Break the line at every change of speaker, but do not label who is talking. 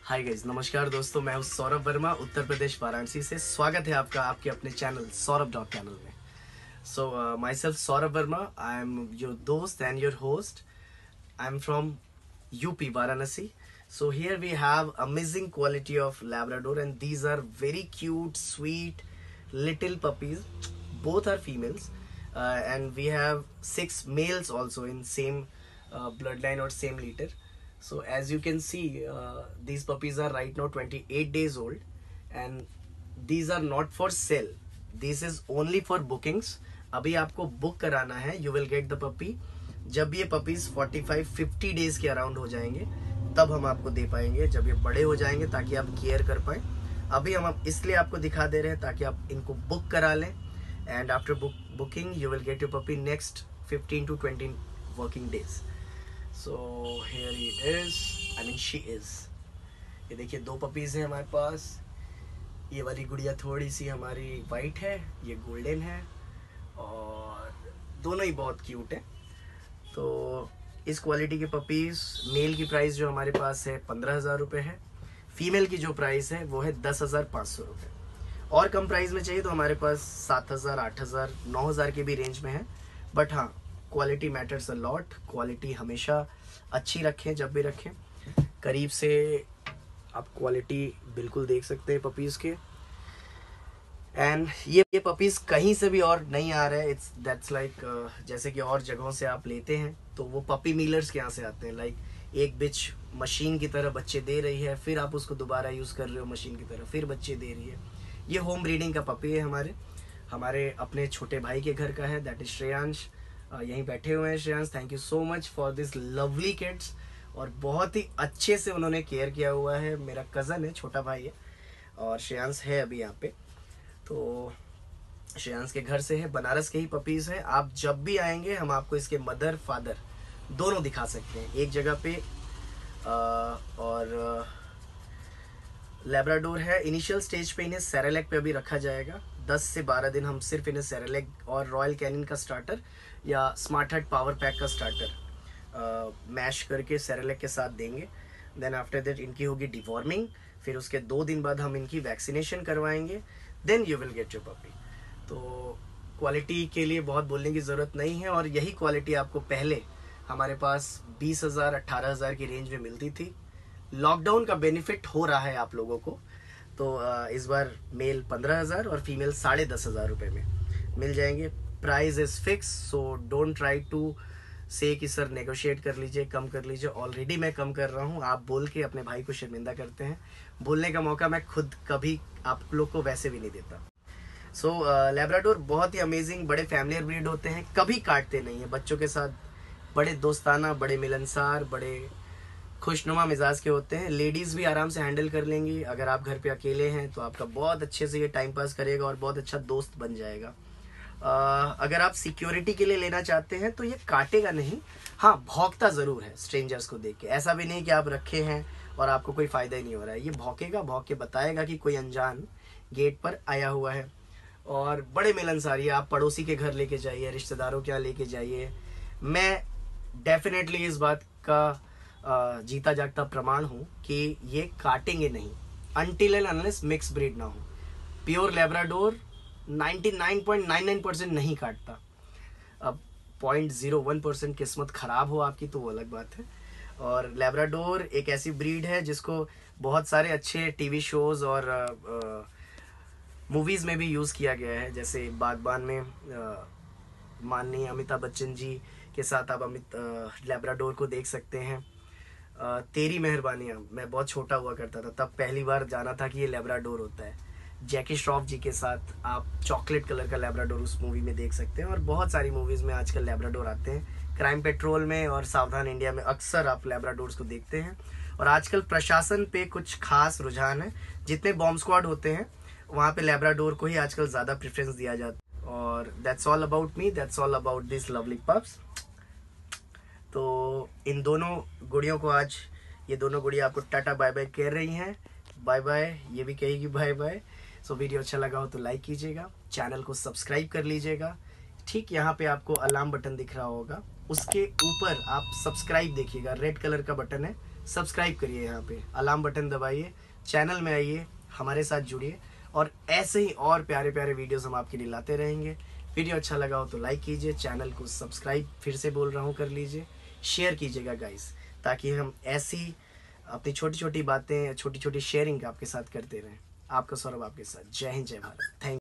Hi guys, नमस्कार दोस्तों। मैं हूं सौरभ वर्मा, उत्तर प्रदेश वाराणसी से। स्वागत है आपका आपके अपने चैनल सौरभ डॉट चैनल में। So my self Saurabh Verma, I am your दोस्त and your host. I am from UP Varanasi. So here we have amazing quality of Labrador, and these are very cute, sweet little puppies. Both are females, and we have 6 males also in same bloodline or same litter. So as you can see, these puppies are right now 28 days old, and these are not for sale. This is only for bookings. अभी आपको book कराना है. You will get the puppy जब ये puppies 45-50 days के around हो जाएंगे, तब हम आपको दे पाएंगे, जब ये बड़े हो जाएंगे, ताकि आप केयर कर पाए. अभी हम इसलिए आपको दिखा दे रहे हैं ताकि आप इनको बुक करा लें, and after booking you will get your puppy next 15 to 20 working days. So here he is, I mean she is. ये देखिए 2 पपीज हैं हमारे पास. ये वाली गुड़िया थोड़ी सी हमारी वाइट है, ये गोल्डन है, और दोनों ही बहुत क्यूट है. तो इस क्वालिटी के पपीज मेल की प्राइस जो हमारे पास है 15,000 रुपये है. फीमेल की जो प्राइस है वो है 10,500 रुपये. और कम प्राइस में चाहिए तो हमारे पास 7,000, 8,000, 9,000 के भी रेंज में है. बट हाँ, quality matters a lot. Quality हमेशा अच्छी रखें जब भी रखें. करीब से आप क्वालिटी बिल्कुल देख सकते हैं पपीज़ के. एंड ये पपीज कहीं से भी और नहीं आ रहे हैं. इट्स दैट्स लाइक जैसे कि और जगहों से आप लेते हैं तो वो पपी मीलर्स के यहाँ से आते हैं. लाइक एक बिच मशीन की तरह बच्चे दे रही है, फिर आप उसको दोबारा यूज़ कर रहे हो मशीन की तरह, फिर बच्चे दे रही है. ये होम ब्रीडिंग का पपी है. हमारे अपने छोटे भाई के घर का है. That is Shreyansh. यहीं बैठे हुए हैं Shreyansh. Thank you so much for this lovely kids. और बहुत ही अच्छे से उन्होंने केयर किया हुआ है. मेरा कज़न है, छोटा भाई है, और श्रेयांश है अभी यहाँ पे. तो श्रेयांश के घर से है, बनारस के ही पपीज है. आप जब भी आएंगे हम आपको इसके मदर फादर दोनों दिखा सकते हैं एक जगह पे. और लैब्राडोर है. इनिशियल स्टेज पे इन्हें सेरेलैक पे अभी रखा जाएगा. 10 से 12 दिन हम सिर्फ इन्हें सेरेलैक और रॉयल कैनिन का स्टार्टर या स्मार्ट हट पावर पैक का स्टार्टर मैश करके सेरेलैक के साथ देंगे. देन आफ्टर दैट इनकी होगी डिवॉर्मिंग. फिर उसके 2 दिन बाद हम इनकी वैक्सीनेशन करवाएंगे. Then you will get your puppy. तो क्वालिटी के लिए बहुत बोलने की ज़रूरत नहीं है. और यही क्वालिटी आपको पहले हमारे पास 20,000, 18,000 की रेंज में मिलती थी. लॉकडाउन का बेनिफिट हो रहा है आप लोगों को. तो इस बार मेल 15,000 और फीमेल 10,500 रुपये में मिल जाएंगे. Price is fix, so don't try to say कि सर नेगोशिएट कर लीजिए, कम कर लीजिए. ऑलरेडी मैं कम कर रहा हूँ. आप बोल के अपने भाई को शर्मिंदा करते हैं. बोलने का मौका मैं खुद कभी आप लोग को वैसे भी नहीं देता. सो लैब्राडोर बहुत ही अमेजिंग बड़े फैमिलियर ब्रीड होते हैं. कभी काटते नहीं है. बच्चों के साथ बड़े दोस्ताना, बड़े मिलनसार, बड़े खुशनुमा मिजाज के होते हैं. लेडीज़ भी आराम से हैंडल कर लेंगी. अगर आप घर पे अकेले हैं तो आपका बहुत अच्छे से ये टाइम पास करेगा और बहुत अच्छा दोस्त बन जाएगा. अगर आप सिक्योरिटी के लिए लेना चाहते हैं तो ये काटेगा नहीं. हाँ, भौंकता ज़रूर है स्ट्रेंजर्स को देख के. ऐसा भी नहीं कि आप रखे हैं और आपको कोई फ़ायदा ही नहीं हो रहा है. ये भौंकेगा, भौंक के बताएगा कि कोई अनजान गेट पर आया हुआ है. और बड़े मिलनसार. ये आप पड़ोसी के घर लेके जाइए, रिश्तेदारों के यहाँ लेके जाइए. मैं डेफिनेटली इस बात का जीता जागता प्रमाण हूँ कि ये काटेंगे नहीं until and unless mix breed ना हो. प्योर लैब्राडोर 99.99% नहीं काटता. अब 0.01% किस्मत खराब हो आपकी तो वो अलग बात है. और लैब्राडोर एक ऐसी ब्रीड है जिसको बहुत सारे अच्छे टीवी शोज और मूवीज़ में भी यूज़ किया गया है. जैसे बागबान में माननीय अमिताभ बच्चन जी के साथ आप लैब्राडोर को देख सकते हैं. तेरी मेहरबानियाँ, मैं बहुत छोटा हुआ करता था तब पहली बार जाना था कि ये लैब्राडोर होता है. जैकी श्रॉफ जी के साथ आप चॉकलेट कलर का लैब्राडोर उस मूवी में देख सकते हैं. और बहुत सारी मूवीज़ में आजकल लैब्राडोर आते हैं. क्राइम पेट्रोल में और सावधान इंडिया में अक्सर आप लैब्राडोर्स को देखते हैं. और आजकल प्रशासन पे कुछ खास रुझान है. जितने बॉम्ब स्क्वाड होते हैं वहाँ पे लैब्राडोर को ही आजकल ज़्यादा प्रेफरेंस दिया जाता है. और that's all about me, that's all about this lovely pups. तो इन दोनों गुड़ियों को आज ये दोनों गुड़िया आपको टाटा बाय बाय कह रही हैं. बाय बाय, ये भी कहेगी बाय बाय. सो वीडियो अच्छा लगा हो तो लाइक कीजिएगा, चैनल को सब्सक्राइब कर लीजिएगा. ठीक यहाँ पे आपको अलार्म बटन दिख रहा होगा, उसके ऊपर आप सब्सक्राइब देखिएगा, रेड कलर का बटन है, सब्सक्राइब करिए, यहाँ पे अलार्म बटन दबाइए, चैनल में आइए, हमारे साथ जुड़िए और ऐसे ही और प्यारे प्यारे वीडियोस हम आपके लिए लाते रहेंगे। वीडियो अच्छा लगा हो तो लाइक कीजिए, चैनल को सब्सक्राइब फिर से बोल रहा हूँ कर लीजिए, शेयर कीजिएगा गाइस, ताकि हम ऐसी अपनी छोटी छोटी बातें, छोटी छोटी शेयरिंग आपके साथ करते रहें। आपका सौरभ आपके साथ। जय हिंद, जय भारत। थैंक